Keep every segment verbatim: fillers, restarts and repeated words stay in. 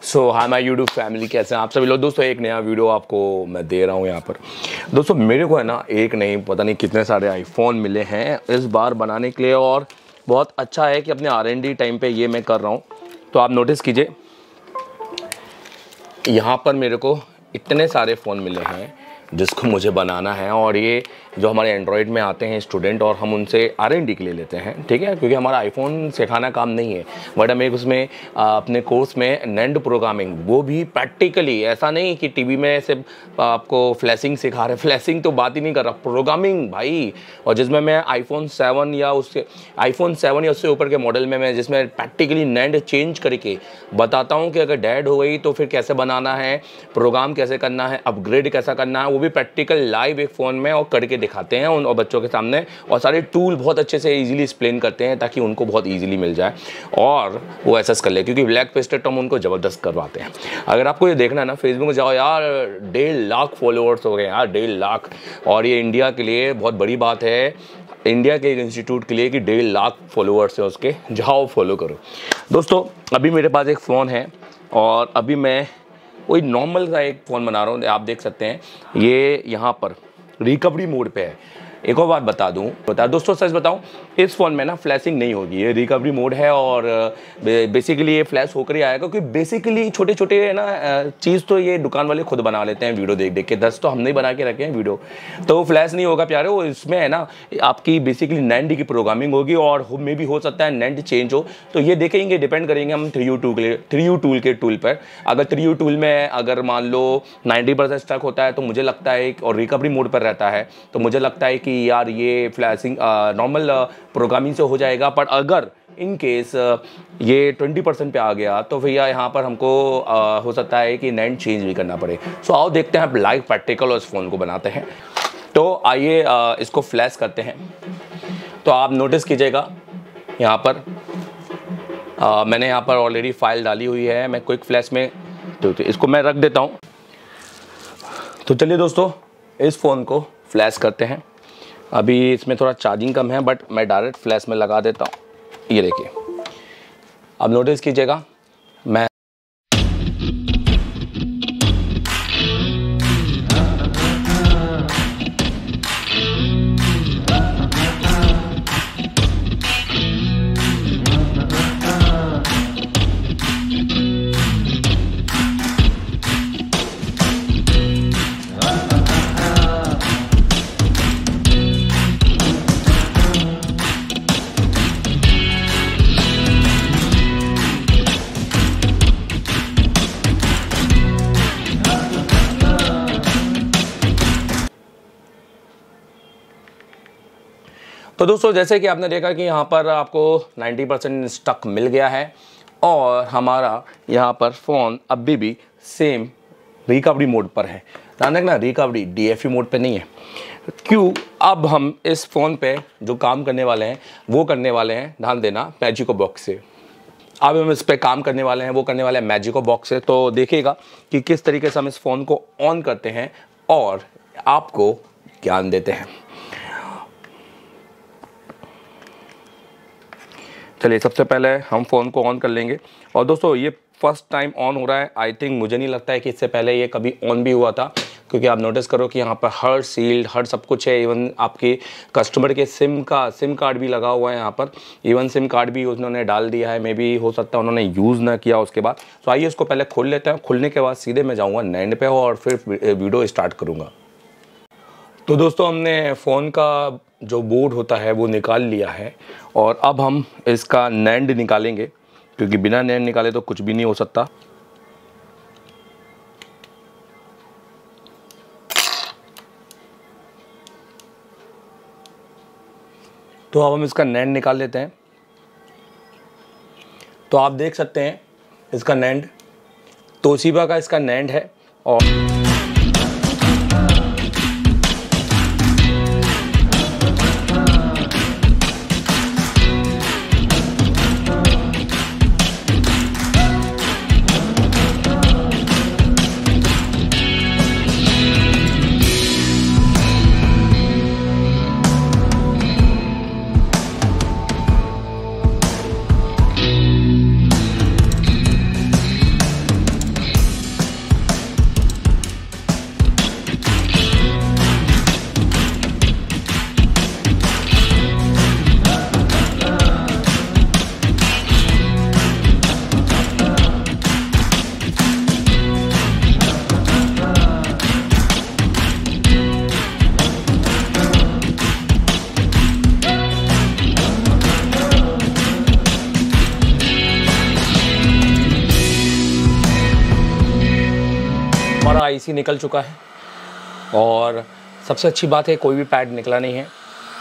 So hi my YouTube family, कैसे हैं आप सभी लोग। दोस्तों एक नया वीडियो आपको मैं दे रहा हूं यहाँ पर। दोस्तों मेरे को है ना एक नहीं पता नहीं कितने सारे आईफोन मिले हैं इस बार बनाने के लिए, और बहुत अच्छा है कि अपने आर एन डी टाइम पे ये मैं कर रहा हूँ। तो आप नोटिस कीजिए, यहाँ पर मेरे को इतने सारे फ़ोन मिले हैं जिसको मुझे बनाना है, और ये जो हमारे एंड्रॉयड में आते हैं स्टूडेंट, और हम उनसे आर एन डी के लिए लेते हैं, ठीक है, क्योंकि हमारा आईफोन सिखाना काम नहीं है, बट हमें उसमें अपने कोर्स में नेंड प्रोग्रामिंग, वो भी प्रैक्टिकली, ऐसा नहीं कि टीवी में सिर्फ आपको फ्लैशिंग सिखा रहे, फ्लैशिंग तो बात ही नहीं कर रहा, प्रोग्रामिंग भाई। और जिसमें मैं आईफोन सेवन या उससे आईफोन सेवन या उससे ऊपर के मॉडल में मैं जिसमें प्रैक्टिकली नेंड चेंज करके बताता हूँ कि अगर डेड हो गई तो फिर कैसे बनाना है, प्रोग्राम कैसे करना है, अपग्रेड कैसा करना है, वो भी प्रैक्टिकल लाइव एक फ़ोन में और करके दिखाते हैं उन और बच्चों के सामने, और सारे टूल बहुत अच्छे से इजीली एक्सप्लेन करते हैं ताकि उनको बहुत इजीली मिल जाए और वो एसेस कर ले, क्योंकि ब्लैक पेस्टेड हम उनको ज़बरदस्त करवाते हैं। अगर आपको ये देखना है ना, फेसबुक में जाओ यार, डेढ़ लाख फॉलोअर्स हो गए यार, डेढ़ लाख। और ये इंडिया के लिए बहुत बड़ी बात है, इंडिया के एक इंस्टीट्यूट के लिए कि डेढ़ लाख फॉलोअर्स है उसके, जाओ फॉलो करो। दोस्तों अभी मेरे पास एक फ़ोन है और अभी मैं वही नॉर्मल सा एक फ़ोन बना रहा हूँ। आप देख सकते हैं ये यहाँ पर रिकवरी मोड पे है। एक और बात बता दूँ बता दोस्तों सच बताऊँ, इस फ़ोन में ना फ्लैशिंग नहीं होगी, ये रिकवरी मोड है और बेसिकली ये फ्लैश होकर ही आएगा, क्योंकि बेसिकली छोटे छोटे है ना चीज़ तो ये दुकान वाले खुद बना लेते हैं वीडियो देख देख के, दस तो हमने ही बना के रखे हैं वीडियो, तो फ्लैश नहीं होगा प्यारे। वो इसमें है ना आपकी बेसिकली नेंड की प्रोग्रामिंग होगी, और मे भी हो सकता है नेंड चेंज हो, तो ये देखेंगे, डिपेंड करेंगे हम थ्री यू टू के थ्री यू टूल के टूल पर। अगर थ्री यू टूल में अगर मान लो नाइन्टी परसेंट स्टक होता है तो मुझे लगता है, और रिकवरी मोड पर रहता है तो मुझे लगता है कि यार ये फ्लैशिंग नॉर्मल प्रोग्रामिंग से हो जाएगा। पर अगर इन केस ये ट्वेंटी परसेंट पे आ गया तो भैया यहाँ पर हमको आ, हो सकता है कि नेंड चेंज भी करना पड़े। सो आओ देखते हैं, लाइव प्रैक्टिकल और इस फ़ोन को बनाते हैं। तो आइए इसको फ्लैश करते हैं। तो आप नोटिस कीजिएगा यहाँ पर आ, मैंने यहाँ पर ऑलरेडी फाइल डाली हुई है, मैं क्विक फ्लैश में तो, तो इसको मैं रख देता हूँ। तो चलिए दोस्तों इस फ़ोन को फ्लैश करते हैं। अभी इसमें थोड़ा चार्जिंग कम है, बट मैं डायरेक्ट फ्लैश में लगा देता हूँ। ये देखिए, अब नोटिस कीजिएगा मैं तो दोस्तों जैसे कि आपने देखा कि यहाँ पर आपको नाइन्टी परसेंट स्टक मिल गया है, और हमारा यहाँ पर फ़ोन अभी भी सेम रिकवरी मोड पर है। ध्यान रखना, recovery D F E mode पे नहीं है। क्यों? अब हम इस फ़ोन पे जो काम करने वाले हैं वो करने वाले हैं, ध्यान देना, मैजिको बॉक्स से। अब हम इस पर काम करने वाले हैं, वो करने वाले हैं मैजिको बॉक्स से। तो देखिएगा कि किस तरीके से हम इस फ़ोन को ऑन करते हैं और आपको ज्ञान देते हैं। चलिए सबसे पहले हम फ़ोन को ऑन कर लेंगे। और दोस्तों ये फर्स्ट टाइम ऑन हो रहा है, आई थिंक, मुझे नहीं लगता है कि इससे पहले ये कभी ऑन भी हुआ था, क्योंकि आप नोटिस करो कि यहाँ पर हर सील्ड, हर सब कुछ है। इवन आपके कस्टमर के सिम का सिम कार्ड भी लगा हुआ है यहाँ पर, इवन सिम कार्ड भी उन्होंने डाल दिया है। मे बी हो सकता है उन्होंने यूज़ ना किया उसके बाद। तो आइए इसको पहले खोल लेते हैं, खुलने के बाद सीधे मैं जाऊँगा नेंड पे और फिर वीडियो स्टार्ट करूँगा। तो दोस्तों हमने फ़ोन का जो बोर्ड होता है वो निकाल लिया है, और अब हम इसका नेंड निकालेंगे, क्योंकि बिना नेंड निकाले तो कुछ भी नहीं हो सकता। तो अब हम इसका नेंड निकाल लेते हैं। तो आप देख सकते हैं इसका नेंड तोशिबा का इसका नेंड है, और आईसी निकल चुका है और सबसे अच्छी बात है कोई भी पैड निकला नहीं है।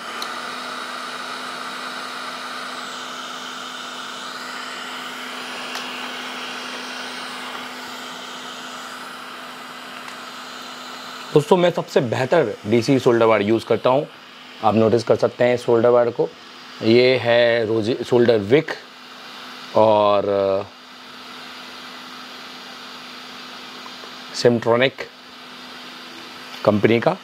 दोस्तों मैं सबसे बेहतर डीसी शोल्डर वायर यूज़ करता हूँ, आप नोटिस कर सकते हैं शोल्डर वायर को। ये है रोजी शोल्डर विक और सिमट्रॉनिक कंपनी का।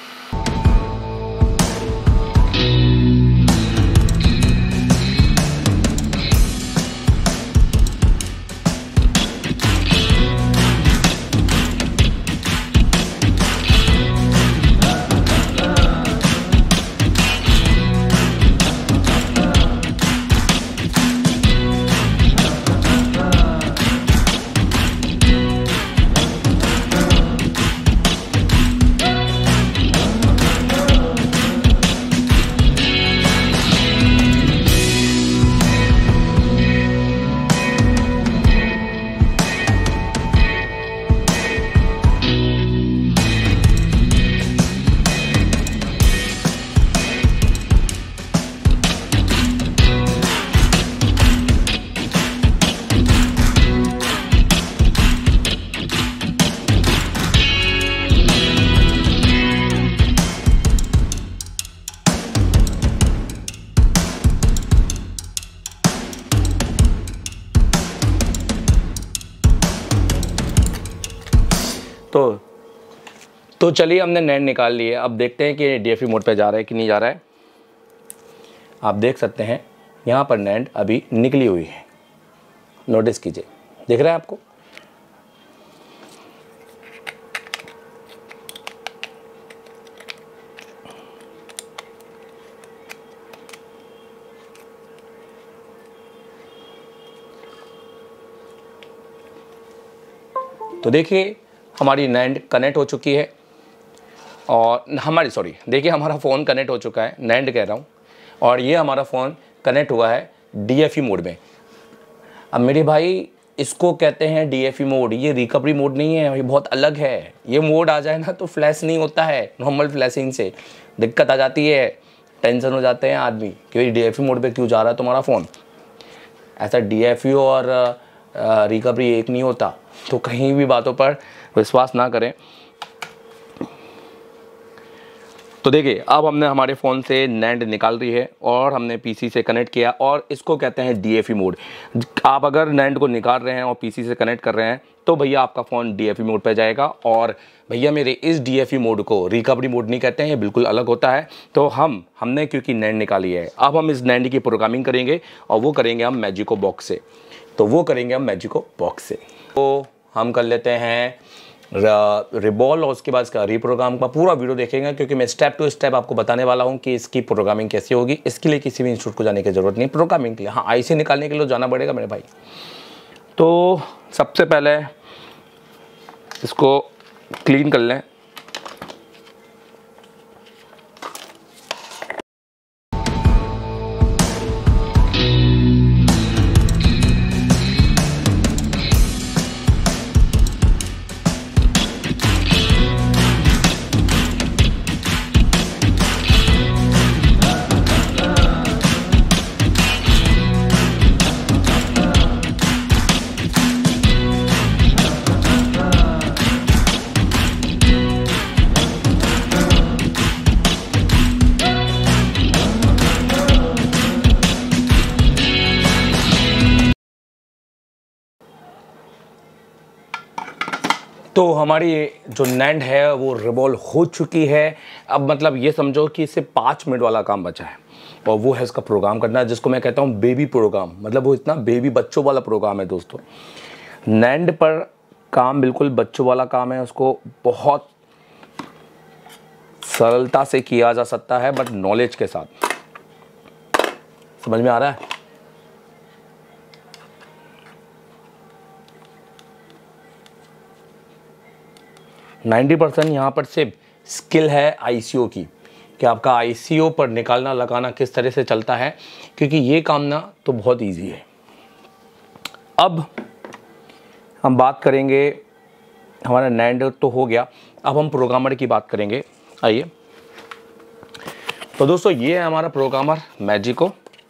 तो तो चलिए हमने नैंड निकाल लिए। अब देखते हैं कि डीएफई मोड पे जा रहा है कि नहीं जा रहा है। आप देख सकते हैं यहाँ पर नैंड अभी निकली हुई है, नोटिस कीजिए, दिख रहा है आपको। तो देखिए हमारी नैंड कनेक्ट हो चुकी है और हमारी सॉरी देखिए हमारा फ़ोन कनेक्ट हो चुका है, नैंड कह रहा हूँ, और ये हमारा फ़ोन कनेक्ट हुआ है डीएफई मोड में। अब मेरे भाई इसको कहते हैं डीएफई मोड, ये रिकवरी मोड नहीं है, ये बहुत अलग है। ये मोड आ जाए ना तो फ्लैश नहीं होता है, नॉर्मल फ्लैशिंग से दिक्कत आ जाती है, टेंशन हो जाते हैं आदमी कि डीएफई मोड पे क्यों जा रहा है तुम्हारा फ़ोन। ऐसा डीएफई और रिकवरी एक नहीं होता, तो कहीं भी बातों पर विश्वास ना करें। तो देखिए अब हमने हमारे फ़ोन से नैंड निकाल रही है और हमने पीसी से कनेक्ट किया और इसको कहते हैं डीएफई मोड। आप अगर नैंड को निकाल रहे हैं और पीसी से कनेक्ट कर रहे हैं तो भैया आपका फ़ोन डीएफई मोड पे जाएगा। और भैया मेरे इस डीएफई मोड को रिकवरी मोड नहीं कहते हैं, ये बिल्कुल अलग होता है। तो हम हमने क्योंकि नैंड निकाली है, अब हम इस नैंड की प्रोग्रामिंग करेंगे और वो करेंगे हम मैजिको बॉक्स से। तो वो करेंगे हम मैजिको बॉक्स से। तो हम कर लेते हैं रिबॉल और उसके बाद इसका रीप्रोग्राम का पूरा वीडियो देखेंगे, क्योंकि मैं स्टेप टू स्टेप आपको बताने वाला हूं कि इसकी प्रोग्रामिंग कैसी होगी। इसके लिए किसी भी इंस्टीट्यूट को जाने की ज़रूरत नहीं, प्रोग्रामिंग के लिए हाँ आईसी निकालने के लिए जाना पड़ेगा मेरे भाई। तो सबसे पहले इसको क्लीन कर लें। तो हमारी जो नैंड है वो रिवॉल्व हो चुकी है। अब मतलब ये समझो कि इससे पाँच मिनट वाला काम बचा है और वो है इसका प्रोग्राम करना, जिसको मैं कहता हूँ बेबी प्रोग्राम। मतलब वो इतना बेबी बच्चों वाला प्रोग्राम है दोस्तों। नैंड पर काम बिल्कुल बच्चों वाला काम है, उसको बहुत सरलता से किया जा सकता है बट नॉलेज के साथ। समझ में आ रहा है? नब्बे परसेंट यहाँ पर सिर्फ स्किल है आईसीओ की, कि आपका आईसीओ पर निकालना लगाना किस तरह से चलता है, क्योंकि ये काम ना तो बहुत इजी है। अब हम बात करेंगे हमारा नैंड तो हो गया, अब हम प्रोग्रामर की बात करेंगे। आइए, तो दोस्तों ये है हमारा प्रोग्रामर मैजिको।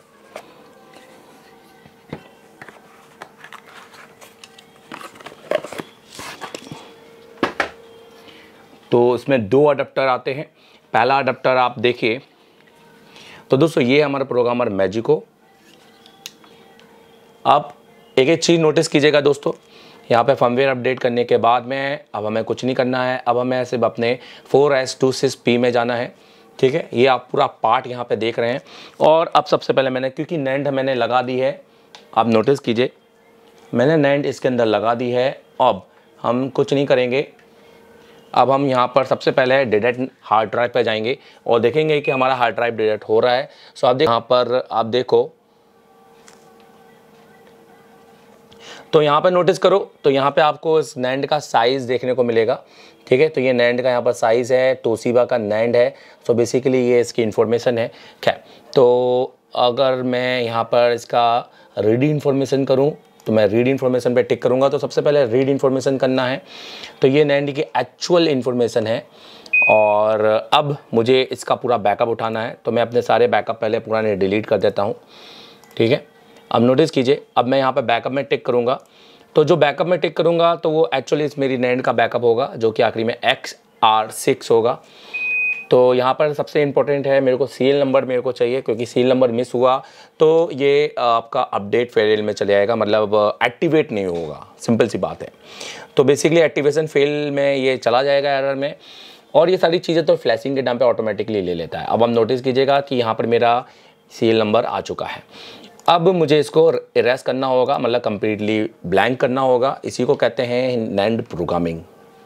तो इसमें दो अडेप्टर आते हैं। पहला अडेप्टर आप देखिए, तो दोस्तों ये है हमारा प्रोग्रामर मैजिको। आप एक एक चीज़ नोटिस कीजिएगा दोस्तों, यहाँ पे फर्मवेयर अपडेट करने के बाद में अब हमें कुछ नहीं करना है, अब हमें सिर्फ अपने four S two six P में जाना है। ठीक है, ये आप पूरा पार्ट यहाँ पे देख रहे हैं। और अब सबसे पहले मैंने, क्योंकि नैंड मैंने लगा दी है, आप नोटिस कीजिए मैंने नैंड इसके अंदर लगा दी है। अब हम कुछ नहीं करेंगे, अब हम यहाँ पर सबसे पहले डिटेक्ट हार्ड ड्राइव पे जाएंगे और देखेंगे कि हमारा हार्ड ड्राइव डिटेक्ट हो रहा है। सो आप देख, यहाँ पर आप देखो, तो यहाँ पर नोटिस करो, तो यहाँ पे आपको इस नैंड का साइज़ देखने को मिलेगा। ठीक है, तो ये नैंड का यहाँ पर साइज़ है, तोशिबा का नैंड है। सो बेसिकली ये इसकी इन्फॉर्मेशन है। खैर, तो अगर मैं यहाँ पर इसका रीड इन्फॉर्मेशन करूँ तो मैं रीड इन्फॉर्मेशन पे टिक करूँगा। तो सबसे पहले रीड इन्फॉर्मेशन करना है, तो ये नैंड की एक्चुअल इन्फॉर्मेशन है। और अब मुझे इसका पूरा बैकअप उठाना है, तो मैं अपने सारे बैकअप पहले पुराने डिलीट कर देता हूँ। ठीक है, अब नोटिस कीजिए, अब मैं यहाँ पे बैकअप में टिक करूँगा, तो जो बैकअप में टिक करूँगा तो वो एक्चुअली इस मेरी नैंड का बैकअप होगा, जो कि आखिरी में एक्स आर सिक्स होगा। तो यहाँ पर सबसे इम्पोर्टेंट है, मेरे को सीरियल नंबर मेरे को चाहिए, क्योंकि सीरियल नंबर मिस हुआ तो ये आपका अपडेट फेल में चले जाएगा, मतलब एक्टिवेट नहीं होगा। सिंपल सी बात है। तो बेसिकली एक्टिवेशन फेल में ये चला जाएगा एरर में, और ये सारी चीज़ें तो फ्लैशिंग के टाइम पे ऑटोमेटिकली ले लेता है। अब हम नोटिस कीजिएगा कि यहाँ पर मेरा सीरियल नंबर आ चुका है। अब मुझे इसको इरेज करना होगा, मतलब कंप्लीटली ब्लैंक करना होगा। इसी को कहते हैं नैंड प्रोग्रामिंग।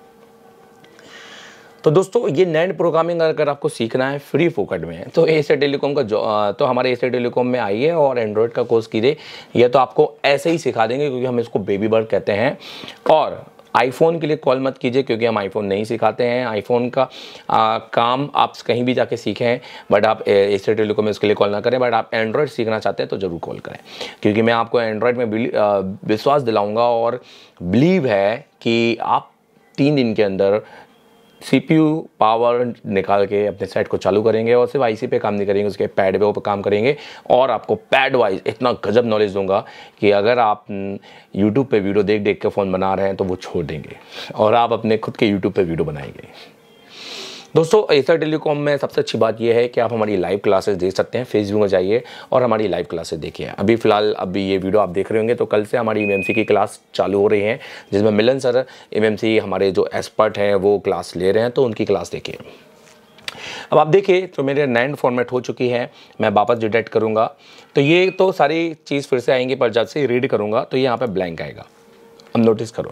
तो दोस्तों ये नैंड प्रोग्रामिंग अगर आपको सीखना है फ्री फोकट में, तो एशिया टेलीकॉम का जो तो हमारे एशिया टेलीकॉम में आइए और एंड्रॉयड का कोर्स कीजिए। ये तो आपको ऐसे ही सिखा देंगे, क्योंकि हम इसको बेबी बर्ड कहते हैं। और आईफोन के लिए कॉल मत कीजिए, क्योंकि हम आईफोन नहीं सिखाते हैं। आईफोन का आ, काम आप कहीं भी जाके सीखें, बट आप एशिया टेलीकॉम में इसके लिए कॉल ना करें। बट आप एंड्रॉयड सीखना चाहते हैं तो ज़रूर कॉल करें, क्योंकि मैं आपको एंड्रॉयड में विश्वास दिलाऊंगा और बिलीव है कि आप तीन दिन के अंदर सीपीयू पावर निकाल के अपने सेट को चालू करेंगे, और सिर्फ आईसी पे काम नहीं करेंगे, उसके पैड पे काम करेंगे। और आपको पैड वाइज इतना गजब नॉलेज दूंगा कि अगर आप यूट्यूब पे वीडियो देख देख के फ़ोन बना रहे हैं तो वो छोड़ देंगे, और आप अपने खुद के यूट्यूब पे वीडियो बनाएंगे। दोस्तों एशिया टेलीकॉम में सबसे अच्छी बात यह है कि आप हमारी लाइव क्लासेस देख सकते हैं। फेसबुक में जाइए और हमारी लाइव क्लासेस देखिए। अभी फ़िलहाल अभी ये वीडियो आप देख रहे होंगे, तो कल से हमारी एमएमसी की क्लास चालू हो रही है, जिसमें मिलन सर एमएमसी हमारे जो एक्सपर्ट हैं वो क्लास ले रहे हैं, तो उनकी क्लास देखिए। अब आप देखिए, तो मेरे नैंड फॉर्मेट हो चुकी है। मैं वापस डिटेक्ट करूँगा तो ये तो सारी चीज़ फिर से आएंगी, पर जब से रीड करूँगा तो ये यहाँ पर ब्लैंक आएगा। अब नोटिस करो,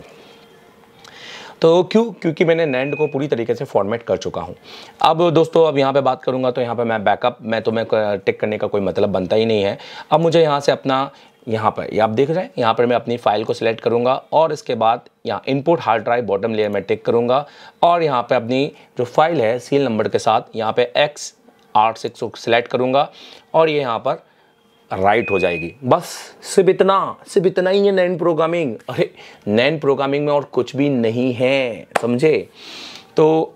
तो क्यों? क्योंकि मैंने नैंड को पूरी तरीके से फॉर्मेट कर चुका हूं। अब दोस्तों अब यहाँ पे बात करूँगा, तो यहाँ पे मैं बैकअप में तो मैं टिक करने का कोई मतलब बनता ही नहीं है। अब मुझे यहाँ से अपना, यहाँ पर ये आप देख रहे हैं, यहाँ पर मैं अपनी फाइल को सिलेक्ट करूँगा, और इसके बाद यहाँ input hard drive bottom layer में टिक करूँगा, और यहाँ पर अपनी जो फाइल है सीरियल नंबर के साथ यहाँ पे एक्स आर सिक्स को सिलेक्ट करूँगा, और ये यहाँ पर राइट हो जाएगी। बस सिर्फ इतना, सिर्फ इतना ही है नैंड प्रोग्रामिंग। अरे नैंड प्रोग्रामिंग में और कुछ भी नहीं है, समझे? तो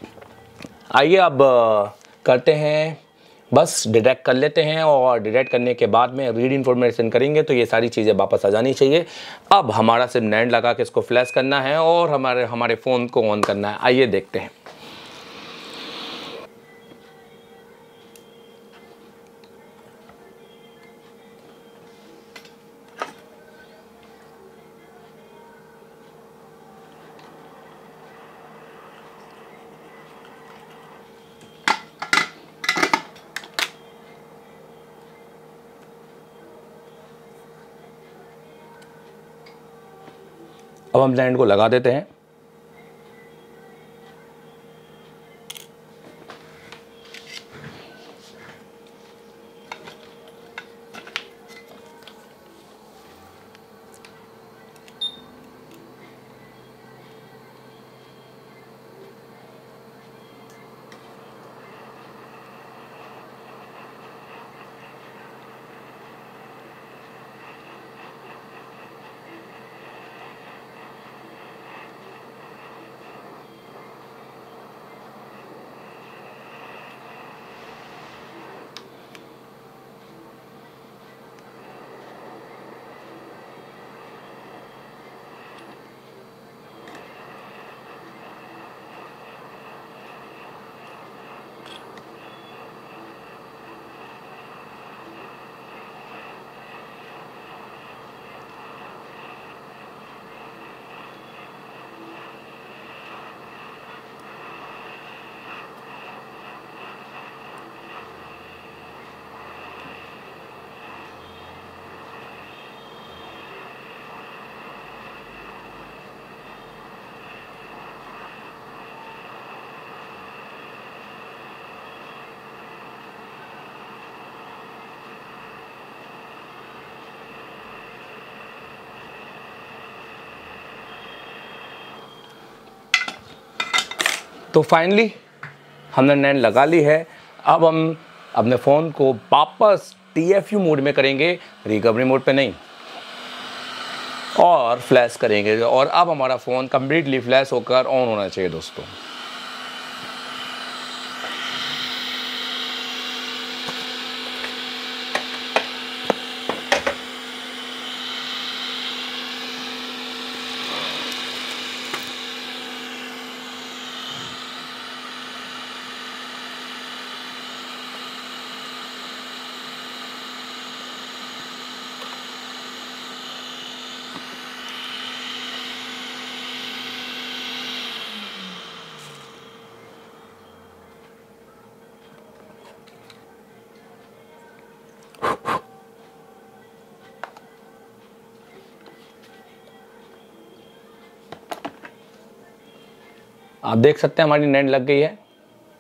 आइए अब करते हैं, बस डिटेक्ट कर लेते हैं, और डिटेक्ट करने के बाद में रीड इन्फॉर्मेशन करेंगे तो ये सारी चीज़ें वापस आ जानी चाहिए। अब हमारा सिर्फ नैंड लगा के इसको फ्लैश करना है और हमारे हमारे फ़ोन को ऑन करना है। आइए देखते हैं। अब हम नैंड को लगा देते हैं। तो फाइनली हमने नैंड लगा ली है। अब हम अपने फ़ोन को वापस टी एफ यू मोड में करेंगे, रिकवरी मोड पे नहीं, और फ्लैश करेंगे। और अब हमारा फ़ोन कम्प्लीटली फ्लैश होकर ऑन होना चाहिए दोस्तों। आप देख सकते हैं हमारी नैंड लग गई है।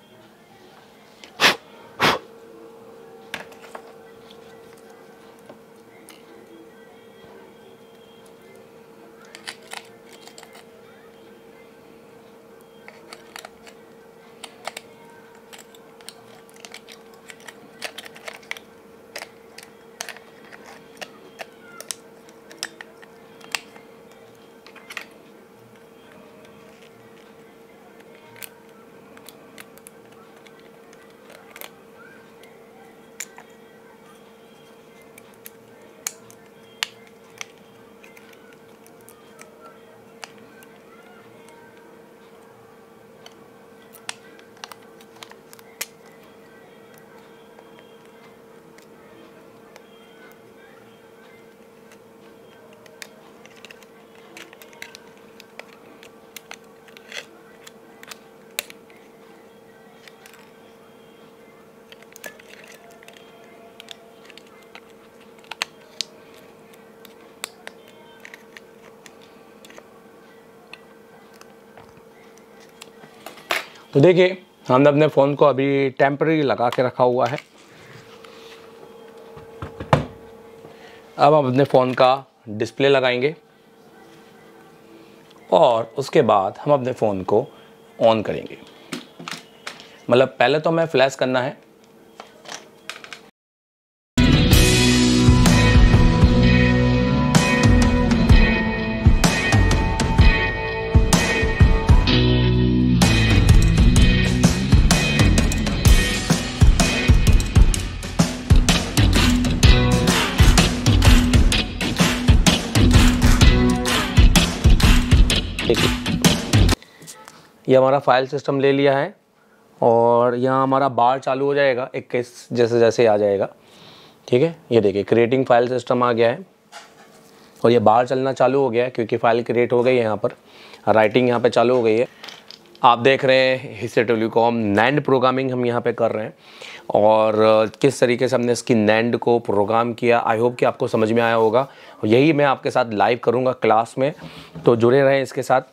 तो देखिए हमने अपने फ़ोन को अभी टेम्परेरी लगा के रखा हुआ है। अब हम अपने फ़ोन का डिस्प्ले लगाएंगे और उसके बाद हम अपने फ़ोन को ऑन करेंगे। मतलब पहले तो हमें फ्लैश करना है। ये हमारा फाइल सिस्टम ले लिया है और यहाँ हमारा बार चालू हो जाएगा इक्कीस जैसे जैसे आ जाएगा। ठीक है, ये देखिए क्रिएटिंग फाइल सिस्टम आ गया है और ये बार चलना चालू हो गया है क्योंकि फाइल क्रिएट हो गई है। यहाँ पर राइटिंग यहाँ पे चालू हो गई है। आप देख रहे हैं हिस्से टेलीकॉम नैंड प्रोग्रामिंग हम यहाँ पे कर रहे हैं और किस तरीके से हमने इसकी नैंड को प्रोग्राम किया। आई होप कि आपको समझ में आया होगा। यही मैं आपके साथ लाइव करूँगा क्लास में, तो जुड़े रहें इसके साथ।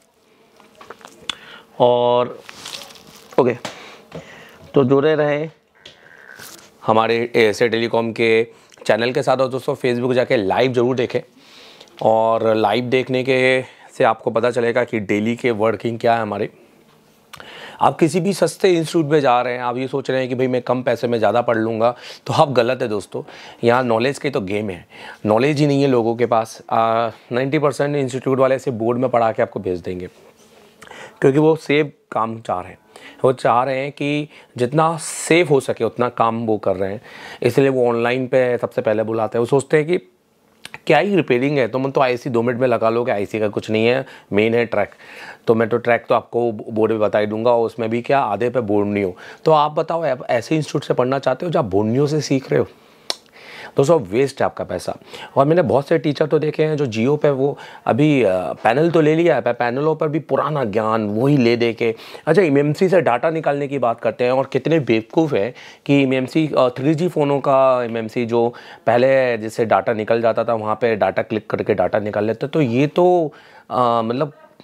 और ओके, तो जुड़े रहें हमारे हिस्से टेलीकॉम के चैनल के साथ। और दोस्तों फेसबुक जाके लाइव ज़रूर देखें और लाइव देखने के से आपको पता चलेगा कि डेली के वर्किंग क्या है हमारे। आप किसी भी सस्ते इंस्टीट्यूट में जा रहे हैं, आप ये सोच रहे हैं कि भाई मैं कम पैसे में ज़्यादा पढ़ लूँगा, तो आप गलत है दोस्तों। यहाँ नॉलेज की तो गेम है, नॉलेज ही नहीं है लोगों के पास। नाइन्टी परसेंट इंस्टीट्यूट वाले ऐसे बोर्ड में पढ़ा के आपको भेज देंगे क्योंकि वो सेफ काम चाह रहे हैं। वो चाह रहे हैं कि जितना सेफ हो सके उतना काम वो कर रहे हैं, इसलिए वो ऑनलाइन पे सबसे पहले बुलाते हैं। वो सोचते हैं कि क्या ही रिपेयरिंग है, तो मैं तो आईसी दो मिनट में लगा लोगे, आईसी का कुछ नहीं है, मेन है ट्रैक। तो मैं तो ट्रैक तो आपको बोर्ड में बता ही दूंगा, उसमें भी क्या आधे पे बोर्नियो। तो आप बताओ, आप ऐसे इंस्टीट्यूट से पढ़ना चाहते हो जहाँ बोर्नियो से सीख रहे हो? दोस्तों वेस्ट है आपका पैसा। और मैंने बहुत से टीचर तो देखे हैं जो जियो पे वो अभी पैनल तो ले लिया है, पैनलों पर भी पुराना ज्ञान वही ले दे के अच्छा एमएमसी से डाटा निकालने की बात करते हैं। और कितने बेवकूफ़ हैं कि एमएमसी थ्री जी फ़ोनों का एमएमसी जो पहले जिससे डाटा निकल जाता था वहाँ पे डाटा क्लिक करके डाटा निकाल लेते। तो ये तो आ, मतलब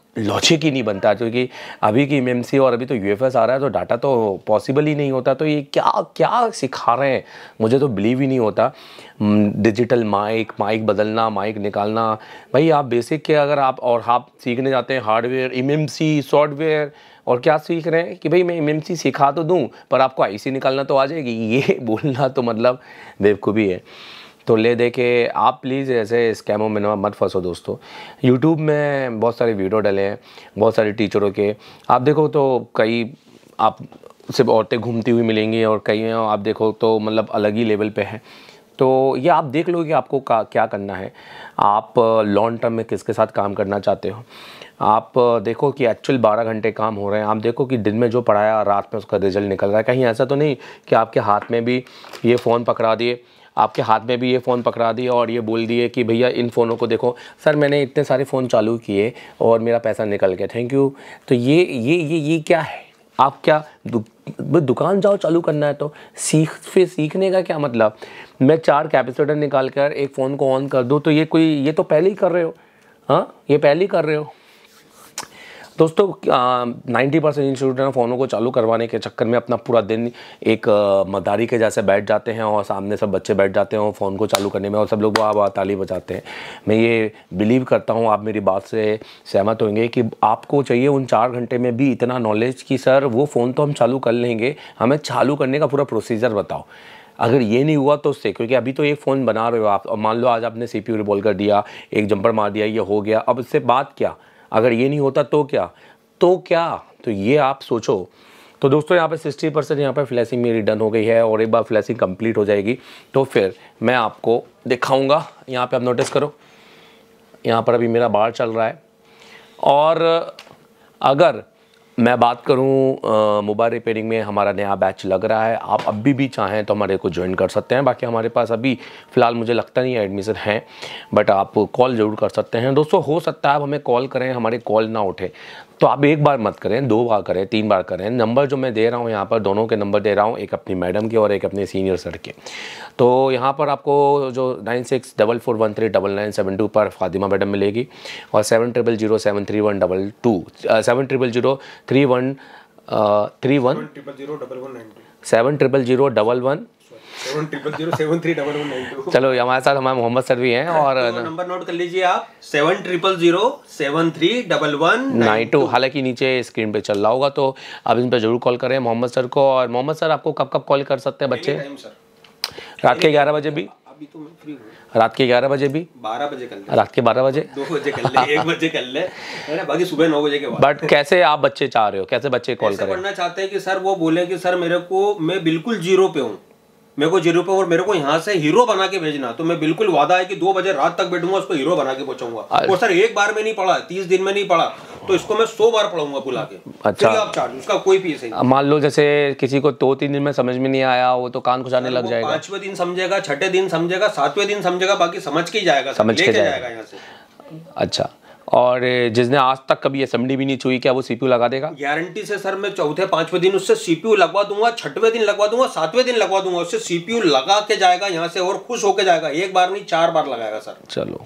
लॉजिक ही नहीं बनता, क्योंकि अभी की एमएमसी और अभी तो यूएफएस आ रहा है तो डाटा तो पॉसिबल ही नहीं होता। तो ये क्या क्या सिखा रहे हैं, मुझे तो बिलीव ही नहीं होता। डिजिटल माइक माइक बदलना, माइक निकालना, भाई आप बेसिक के अगर आप और आप सीखने जाते हैं हार्डवेयर, एमएमसी, सॉफ्टवेयर, और क्या सीख रहे हैं कि भाई मैं एमएमसी सिखा तो दूं पर आपको आईसी निकालना तो आ जाएगी। ये बोलना तो मतलब बेवकूफ़ी है। तो ले दे के आप प्लीज़ ऐसे स्कैमों में ना मत फंसो दोस्तों। यूट्यूब में बहुत सारे वीडियो डले हैं बहुत सारे टीचरों के, आप देखो तो कई आप सिर्फ औरतें घूमती हुई मिलेंगी और कई आप देखो तो मतलब अलग ही लेवल पे हैं। तो ये आप देख लो कि आपको का क्या करना है, आप लॉन्ग टर्म में किसके साथ काम करना चाहते हो। आप देखो कि एक्चुअल बारह घंटे काम हो रहे हैं, आप देखो कि दिन में जो पढ़ाया रात में उसका रिजल्ट निकल रहा है। कहीं ऐसा तो नहीं कि आपके हाथ में भी ये फ़ोन पकड़ा दिए आपके हाथ में भी ये फ़ोन पकड़ा दिए और ये बोल दिए कि भैया इन फ़ोनों को देखो, सर मैंने इतने सारे फ़ोन चालू किए और मेरा पैसा निकल गया, थैंक यू। तो ये ये ये ये क्या है? आप क्या दु, दुकान जाओ चालू करना है तो सीख, फिर सीखने का क्या मतलब? मैं चार कैपेसिटर निकाल कर एक फ़ोन को ऑन कर दूँ तो ये कोई, ये तो पहले ही कर रहे हो। हाँ, ये पहले ही कर रहे हो दोस्तों। नाइन्टी परसेंट इंस्टीट्यूट फ़ोनों को चालू करवाने के चक्कर में अपना पूरा दिन एक मदारी के जैसे बैठ जाते हैं और सामने सब बच्चे बैठ जाते हैं और फ़ोन को चालू करने में और सब लोग वाह वाह ताली बजाते हैं। मैं ये बिलीव करता हूँ, आप मेरी बात से सहमत होंगे कि आपको चाहिए उन चार घंटे में भी इतना नॉलेज कि सर वो फ़ोन तो हम चालू कर लेंगे, हमें चालू करने का पूरा प्रोसीजर बताओ। अगर ये नहीं हुआ तो उससे, क्योंकि अभी तो एक फ़ोन बना रहे हो आप, और मान लो आज आपने सी पी यू रिवॉल्व कर दिया, एक जंपर मार दिया, ये हो गया, अब इससे बात क्या? अगर ये नहीं होता तो क्या तो क्या तो ये आप सोचो। तो दोस्तों यहाँ पे सिक्सटी परसेंट यहाँ पर फ्लैशिंग मेरी डन हो गई है और एक बार फ्लैशिंग कंप्लीट हो जाएगी तो फिर मैं आपको दिखाऊंगा। यहाँ पे आप नोटिस करो, यहाँ पर अभी मेरा बार चल रहा है। और अगर मैं बात करूं मोबाइल रिपेयरिंग में, हमारा नया बैच लग रहा है, आप अभी भी चाहें तो हमारे को ज्वाइन कर सकते हैं। बाकी हमारे पास अभी फ़िलहाल मुझे लगता नहीं है एडमिशन है, बट आप कॉल ज़रूर कर सकते हैं दोस्तों। हो सकता है आप हमें कॉल करें, हमारे कॉल ना उठे तो आप एक बार मत करें, दो बार करें, तीन बार करें। नंबर जो मैं दे रहा हूँ यहाँ पर, दोनों के नंबर दे रहा हूँ, एक अपनी मैडम के और एक अपने सीनियर सर के। तो यहाँ पर आपको जो nine six double four one three double nine seven two पर फातिमा मैडम मिलेगी और seven triple zero seven three one double two seven triple zero three one three one seven triple zero double one seven triple zero seven three double one nine two. चलो हमारे साथ हमारे Mohammad sir भी हैं और तो नंबर नोट कर लीजिए आप, seven triple zero seven three double one nine two. हालांकि नीचे स्क्रीन पे चल रहा होगा तो आप इन पे जरूर कॉल करें मोहम्मद सर को। और मोहम्मद सर आपको कब कब कॉल कर सकते हैं बच्चे? रात के ग्यारह बजे भी? अभी तो मैं फ्री हूँ। रात के ग्यारह बजे भी? बारह बजे कर ले। रात के बारह बजे? दो बजे कर ले, एक बजे कर ले, बाकी सुबह नौ बजे के बाद। बट कैसे आप बच्चे चाह रहे हो, कैसे बच्चे कॉल करें? पढ़ना चाहते हैं कि सर वो बोले कि सर मेरे को, मैं बिल्कुल जीरो पे हूँ, मेरे को जीरो पे और मेरे को यहाँ से हीरो बना के भेजना, तो मैं बिल्कुल वादा है कि दो बजे रात तक बैठूंगा, उसको हीरो बना के पहुंचाऊंगा। और सर एक बार में नहीं पढ़ा, तीस दिन में नहीं पढ़ा, तो इसको मैं सौ बार पढ़ूंगा बुला के। अच्छा, आप चार्ज, उसका कोई फीस नहीं। मान लो जैसे किसी को दो तीन दिन में समझ में नहीं आया, वो तो कान खुजाने लग जाएगा। पांचवें दिन समझेगा, छठे दिन समझेगा, सातवें दिन समझेगा, बाकी समझ के ही जाएगा, समझ के जाएगा यहाँ से। अच्छा, और जिसने आज तक कभी असेंबली भी नहीं छुई, क्या वो सीपीयू लगा देगा? गारंटी से सर, मैं चौथे पांचवें दिन उससे सीपीयू लगवा दूंगा, छठवें दिन लगवा दूंगा, सातवें दिन लगवा दूंगा, उससे सीपीयू लगा के जाएगा यहाँ से और खुश होके जाएगा। एक बार नहीं, चार बार लगाएगा सर। चलो,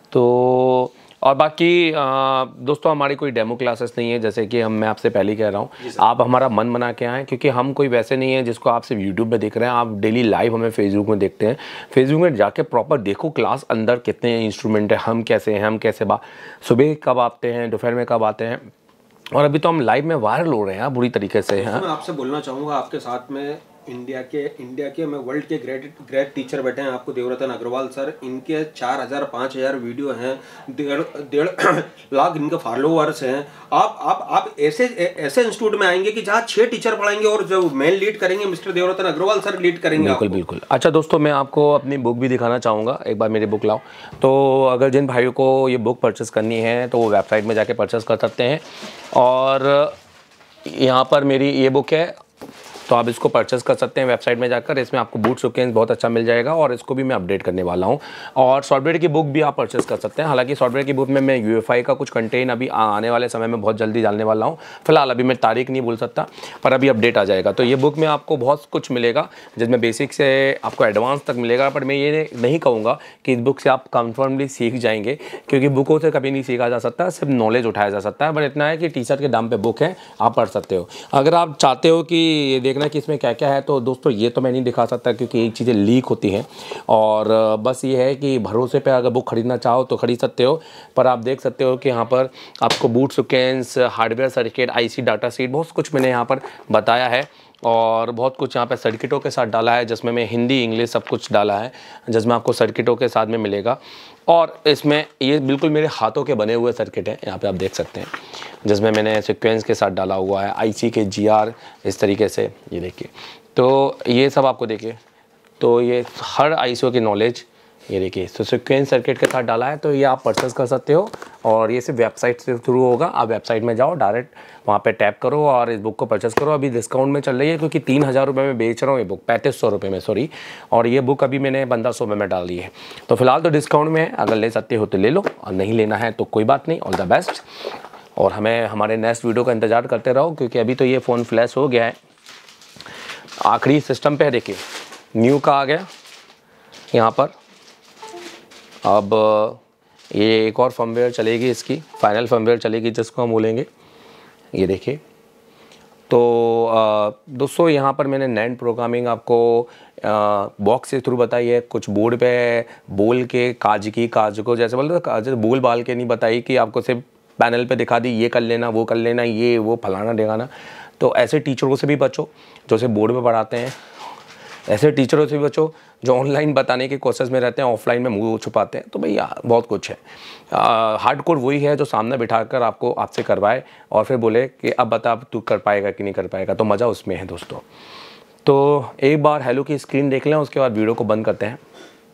तो और बाकी आ, दोस्तों हमारी कोई डेमो क्लासेस नहीं है, जैसे कि हम मैं आपसे पहले कह रहा हूँ, आप हमारा मन बना के आएँ, क्योंकि हम कोई वैसे नहीं है जिसको आप सिर्फ यूट्यूब में देख रहे हैं। आप डेली लाइव हमें फेसबुक में देखते हैं, फेसबुक में जाके प्रॉपर देखो क्लास अंदर कितने इंस्ट्रूमेंट है, हम कैसे हैं, हम कैसे बा सुबह कब आते हैं, दोपहर में कब आते हैं, और अभी तो हम लाइव में वायरल हो रहे हैं बुरी तरीके से। मैं आपसे बोलना चाहूँगा, आपके साथ में इंडिया के इंडिया के मैं वर्ल्ड के ग्रेट ग्रेट टीचर बैठे हैं आपको, देवरतन अग्रवाल सर। इनके चार हजार पाँच हजार वीडियो हैं, डेढ़ डेढ़ लाख इनके फॉलोअर्स हैं। आप आप आप ऐसे ऐसे इंस्टीट्यूट में आएंगे कि जहाँ छह टीचर पढ़ाएंगे और जो मेन लीड करेंगे mister Devratan Agrawal sir lead करेंगे। बिल्कुल बिल्कुल। अच्छा दोस्तों, मैं आपको अपनी बुक भी दिखाना चाहूँगा, एक बार मेरी बुक लाओ। तो अगर जिन भाइयों को ये बुक परचेस करनी है तो वो वेबसाइट में जाके परचेस कर सकते हैं। और यहाँ पर मेरी ये बुक है, तो आप इसको परचेस कर सकते हैं वेबसाइट में जाकर। इसमें आपको बूट सिक्वेंस बहुत अच्छा मिल जाएगा और इसको भी मैं अपडेट करने वाला हूँ। और सॉफ्टवेयर की बुक भी आप परचेस कर सकते हैं। हालांकि सॉफ्टवेयर की बुक में मैं यूएफआई का कुछ कंटेंट अभी आने वाले समय में बहुत जल्दी डालने वाला हूँ। फिलहाल अभी मैं तारीख नहीं बोल सकता, पर अभी अपडेट आ जाएगा। तो ये बुक में आपको बहुत कुछ मिलेगा, जिसमें बेसिक से आपको एडवांस तक मिलेगा। पर मैं ये नहीं कहूँगा कि इस बुक से आप कंफर्मली सीख जाएंगे, क्योंकि बुकों से कभी नहीं सीखा जा सकता, सिर्फ नॉलेज उठाया जा सकता है। बट इतना है कि टी शर्ट के दाम पे बुक है, आप पढ़ सकते हो। अगर आप चाहते हो कि ये देखना कि इसमें क्या क्या है, तो दोस्तों ये तो मैं नहीं दिखा सकता, क्योंकि ये चीज़ें लीक होती हैं। और बस ये है कि भरोसे पे अगर बुक खरीदना चाहो तो खरीद सकते हो। पर आप देख सकते हो कि यहाँ पर आपको boot sequence, hardware circuit, IC data sheet, बहुत कुछ मैंने यहाँ पर बताया है। और बहुत कुछ यहाँ पे सर्किटों के साथ डाला है, जिसमें मैं हिंदी इंग्लिश सब कुछ डाला है, जिसमें आपको सर्किटों के साथ में मिलेगा। और इसमें ये बिल्कुल मेरे हाथों के बने हुए सर्किट हैं, यहाँ पे आप देख सकते हैं, जिसमें मैंने सीक्वेंस के साथ डाला हुआ है, आईसी के जीआर, इस तरीके से ये देखिए। तो ये सब आपको देखिए, तो ये हर आईसीओ की नॉलेज ये देखिए। तो सीक्वेंस सर्किट के साथ डाला है, तो ये आप परचेस कर सकते हो। और ये सिर्फ वेबसाइट से थ्रू होगा। आप वेबसाइट में जाओ, डायरेक्ट वहाँ पे टैप करो और इस बुक को परचेस करो। अभी डिस्काउंट में चल रही है, क्योंकि तीन हज़ार रुपये में बेच रहा हूँ ये बुक, पैंतीस सौ रुपये में सॉरी। और ये बुक अभी मैंने पंद्रह सौ में डाल दी है। तो फिलहाल तो डिस्काउंट में है, अगर ले सकते हो तो ले लो, और नहीं लेना है तो कोई बात नहीं। All the best. और हमें हमारे नेक्स्ट वीडियो का इंतज़ार करते रहो, क्योंकि अभी तो ये फ़ोन फ्लैश हो गया है, आखिरी सिस्टम पे है। देखिए न्यू का आ गया यहाँ पर। अब ये एक और फर्मवेयर चलेगी, इसकी फाइनल फर्मवेयर चलेगी, जिसको हम बोलेंगे ये देखिए। तो दोस्तों यहाँ पर मैंने नैंड प्रोग्रामिंग आपको बॉक्स के थ्रू बताई है। कुछ बोर्ड पे बोल के काज की काज को जैसे बोलते जैसे बोल बाल के नहीं बताई कि आपको सिर्फ पैनल पे दिखा दी ये कर लेना वो कर लेना ये वो फलाना ढिकाना। तो ऐसे टीचरों से भी बचो जो सिर्फ बोर्ड पे पढ़ाते हैं, ऐसे टीचरों से भी बचो जो ऑनलाइन बताने के कोशिश में रहते हैं, ऑफलाइन में मुंह छुपाते हैं। तो भैया बहुत कुछ है। हार्डकोर वही है जो सामने बिठाकर आपको आपसे करवाए और फिर बोले कि अब बता तू कर पाएगा कि नहीं कर पाएगा। तो मज़ा उसमें है दोस्तों। तो एक बार हेलो की स्क्रीन देख लें, उसके बाद वीडियो को बंद करते हैं।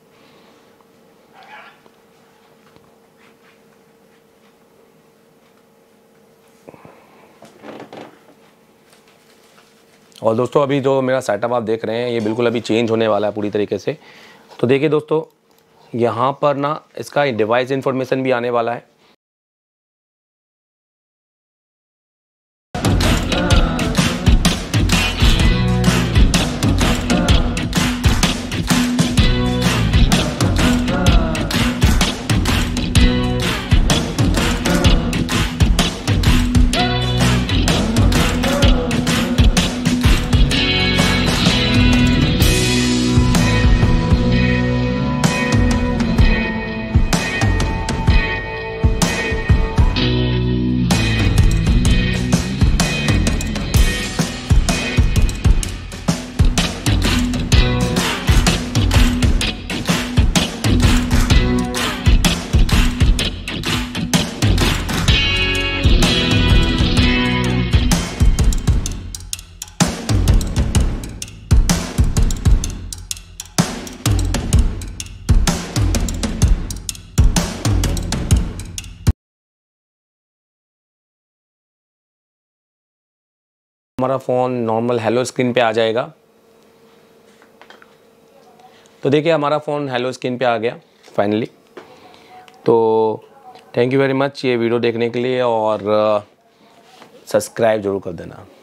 और दोस्तों अभी जो मेरा सेटअप आप देख रहे हैं, ये बिल्कुल अभी चेंज होने वाला है पूरी तरीके से। तो देखिए दोस्तों, यहाँ पर ना इसका डिवाइस इन्फॉर्मेशन भी आने वाला है। हमारा फ़ोन नॉर्मल हेलो स्क्रीन पे आ जाएगा। तो देखिए हमारा फ़ोन हेलो स्क्रीन पे आ गया फाइनली। तो थैंक यू वेरी मच ये वीडियो देखने के लिए, और सब्सक्राइब ज़रूर कर देना।